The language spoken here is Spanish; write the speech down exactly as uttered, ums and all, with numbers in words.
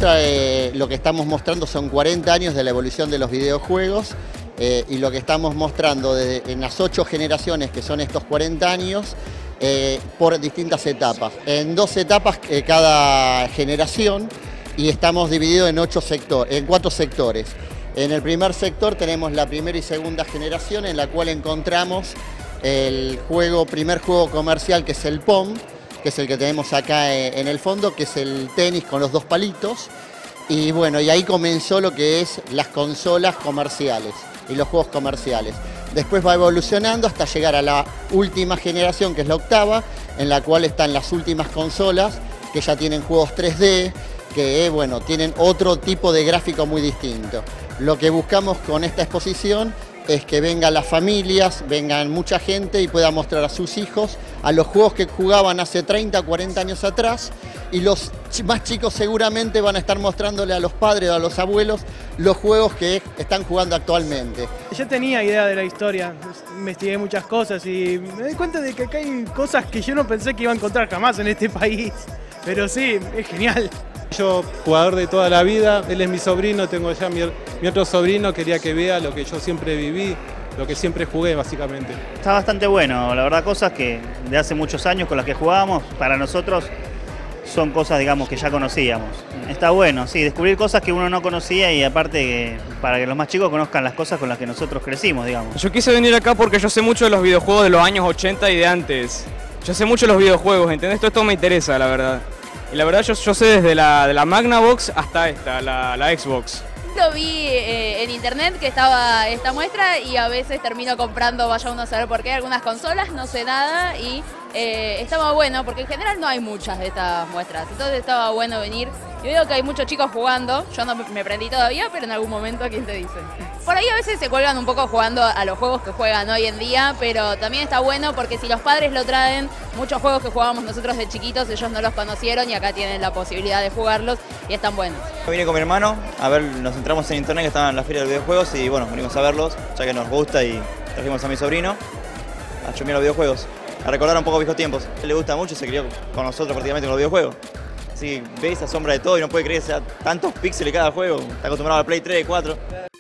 muestra, eh, lo que estamos mostrando son cuarenta años de la evolución de los videojuegos, eh, y lo que estamos mostrando de, en las ocho generaciones que son estos cuarenta años, eh, por distintas etapas. En dos etapas eh, cada generación, y estamos divididos en, ocho sector, en cuatro sectores. En el primer sector tenemos la primera y segunda generación, en la cual encontramos el juego, primer juego comercial, que es el Pong, que es el que tenemos acá en el fondo, que es el tenis con los dos palitos. Y bueno, y ahí comenzó lo que es las consolas comerciales y los juegos comerciales. Después va evolucionando hasta llegar a la última generación, que es la octava, en la cual están las últimas consolas, que ya tienen juegos tres D, que bueno, tienen otro tipo de gráfico muy distinto. Lo que buscamos con esta exposición es que vengan las familias, vengan mucha gente y pueda mostrar a sus hijos a los juegos que jugaban hace treinta, cuarenta años atrás, y los más chicos seguramente van a estar mostrándole a los padres o a los abuelos los juegos que están jugando actualmente. Yo tenía idea de la historia, investigué muchas cosas y me di cuenta de que acá hay cosas que yo no pensé que iba a encontrar jamás en este país, pero sí, es genial. Yo, jugador de toda la vida, él es mi sobrino, tengo ya mi, mi otro sobrino, quería que vea lo que yo siempre viví, lo que siempre jugué básicamente. Está bastante bueno, la verdad, cosas que de hace muchos años con las que jugábamos, para nosotros son cosas, digamos, que ya conocíamos. Está bueno, sí, descubrir cosas que uno no conocía y aparte para que los más chicos conozcan las cosas con las que nosotros crecimos, digamos. Yo quise venir acá porque yo sé mucho de los videojuegos de los años ochenta y de antes. Yo sé mucho de los videojuegos, ¿entendés? Todo esto me interesa, la verdad. Y la verdad yo, yo sé desde la, de la Magnavox hasta esta, la, la Xbox. Lo vi eh, en internet que estaba esta muestra y a veces termino comprando, vaya uno a saber por qué, algunas consolas, no sé nada, y eh, estaba bueno porque en general no hay muchas de estas muestras, entonces estaba bueno venir. Yo veo que hay muchos chicos jugando, yo no me prendí todavía, pero en algún momento, ¿quién te dice? Por ahí a veces se cuelgan un poco jugando a los juegos que juegan hoy en día, pero también está bueno porque si los padres lo traen, muchos juegos que jugábamos nosotros de chiquitos, ellos no los conocieron y acá tienen la posibilidad de jugarlos y están buenos. Vine con mi hermano, a ver, nos entramos en internet que estaban en la feria de los videojuegos y bueno, venimos a verlos, ya que nos gusta y trajimos a mi sobrino a chumear los videojuegos, a recordar un poco viejos tiempos. A él le gusta mucho y se crió con nosotros prácticamente con los videojuegos. Así que ve esa sombra de todo y no puede creer que sea tantos píxeles cada juego, está acostumbrado al Play tres, cuatro.